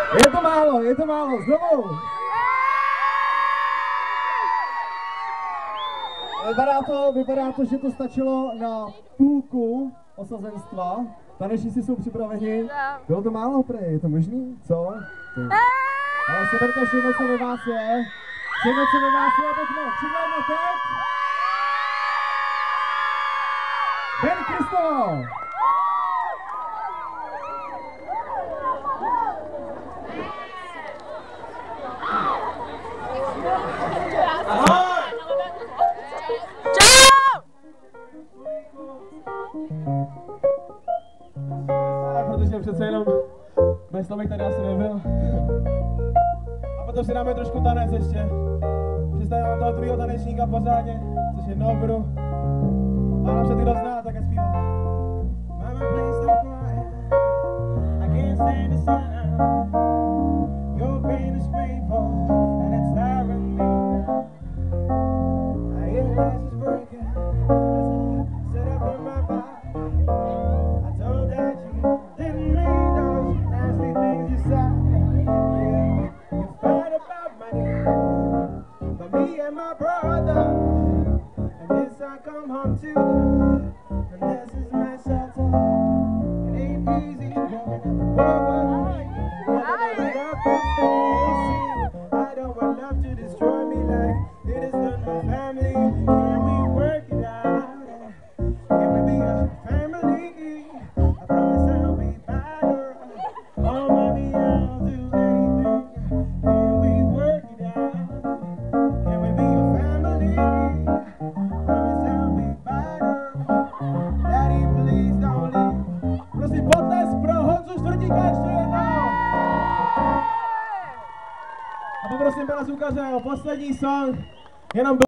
Je to málo, znovu. Vypadá to, že to stačilo na půlku osazenstva. Tanečníci jsou připraveni. Bylo to málo, prej, je to možný? Co? Ale seberte všechno, co ve vás je. Všechno, co ve vás je, pojďme. Připravíme teď. Cristovao. Protože přece jenom bez toho bych tady asi nebyl. A potom si dáme trošku tanec ještě. Představím toho druhého tanečníka pořádně, což jednoho budu. A nám se ty rozná, tak zpívá. Mama, please stop crying. I can't stand the sun. Your pain is painful and it's tiring me now. I hear glass is breaking as I sit up in my body. I told that you didn't mean those nasty things you said. Yeah, you fight about money, but me and my brother, and this I come home to, and this is my shelter. It ain't easy growing up a boy with me. I don't want love to destroy me like it has done my family. Can we work it out? Can we be a family? I promise I'll be better. Oh, mommy, I'll do anything. Can we work it out? Can we be a family? Promise I'll be better. Daddy, please don't leave. Prosím, potlesk pro Honzu Čtvrtíka ještě jednou. A poprosím pana zvukaře o poslední song, jenom